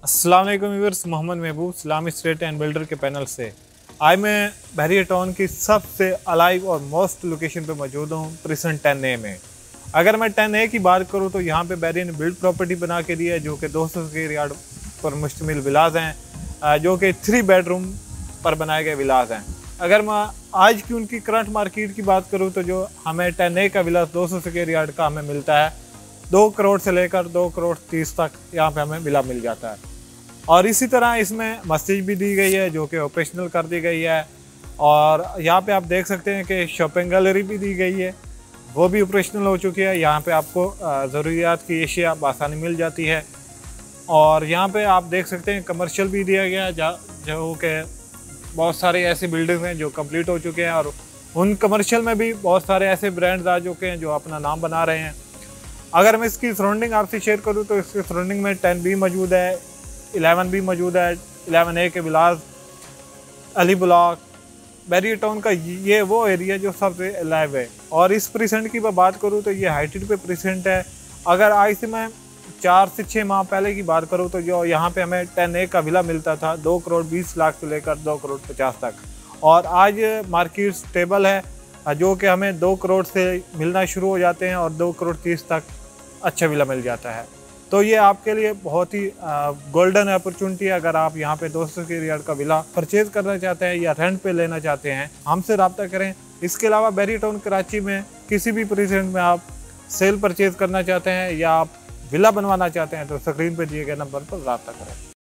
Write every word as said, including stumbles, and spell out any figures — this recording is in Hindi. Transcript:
अस्सलाम वालेकुम viewers, Mohammad Mehboob Islami estate and builder के पैनल से आज मैं बहरिया टाउन की सबसे अलाइव और मोस्ट लोकेशन पे मौजूद हूँ, प्रिसन टेन ए में। अगर मैं टेन ए की बात करूँ तो यहाँ पे बहरिया ने बिल्ड प्रॉपर्टी बना के दी है जो कि दो सौ स्क्वायर यार्ड पर मुश्तमिल विलास हैं, जो कि थ्री बेडरूम पर बनाए गए विलास हैं। अगर मैं आज की उनकी करंट मार्केट की बात करूँ तो जो हमें टेन ए का विलास दो सौ स्क्वायर यार्ड का हमें मिलता है दो करोड़ से लेकर दो करोड़ तीस तक यहाँ पे हमें विला मिल जाता है। और इसी तरह इसमें मस्जिद भी दी गई है जो कि ऑपरेशनल कर दी गई है, और यहाँ पे आप देख सकते हैं कि शॉपिंग गैलरी भी दी गई है, वो भी ऑपरेशनल हो चुकी है। यहाँ पे आपको ज़रूरियात की एशिया आसानी मिल जाती है। और यहाँ पे आप देख सकते हैं कमर्शियल भी दिया गया है जो कि बहुत सारे ऐसे बिल्डिंग हैं जो कंप्लीट हो चुके हैं, और उन कमर्शियल में भी बहुत सारे ऐसे ब्रांड्स आ चुके हैं जो अपना नाम बना रहे हैं। अगर मैं इसकी सराउंडिंग आपसे शेयर करूँ तो इसकी सराउंडिंग में टेन भी मौजूद है, इलेवन भी मौजूद है, इलेवन ए के villas, Ali block, Bahria town का ये वो एरिया जो सबसे अलाइव है। और इस प्रेजेंट की मैं बात करूँ तो ये हाइटेड पे प्रेजेंट है। अगर आज से मैं चार से छः माह पहले की बात करूँ तो जो यहाँ पे हमें टेन ए का विला मिलता था दो करोड़ बीस लाख से लेकर दो करोड़ पचास तक, और आज मार्केट स्टेबल है जो कि हमें दो करोड़ से मिलना शुरू हो जाते हैं और दो करोड़ तीस तक अच्छा विला मिल जाता है। तो ये आपके लिए बहुत ही गोल्डन अपॉर्चुनिटी है। अगर आप यहाँ पे दो सौ स्क्वायर यार्ड का विला परचेज करना चाहते हैं या रेंट पे लेना चाहते हैं, हमसे रब्ता करें। इसके अलावा बहरिया टाउन कराची में किसी भी प्रेजेंट में आप सेल परचेज करना चाहते हैं या आप विला बनवाना चाहते हैं तो स्क्रीन पे दिए गए नंबर पर रब्ता करें।